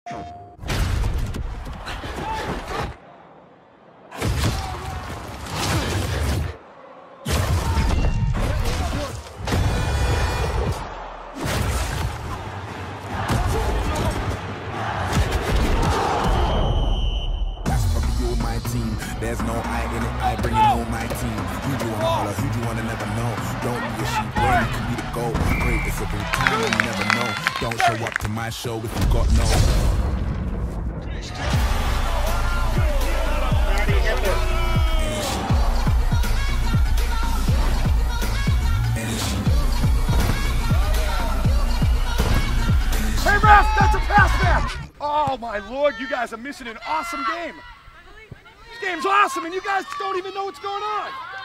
There's no I in it, I bring it on my team. Who you wanna holler, who you wanna never know. Don't be a sheep, boy, you can be the goat. Great, it's a big time, you never know. Don't show up to my show if you got no. Hey ref, that's a pass back! Oh my lord, you guys are missing an awesome game. This game's awesome and you guys don't even know what's going on.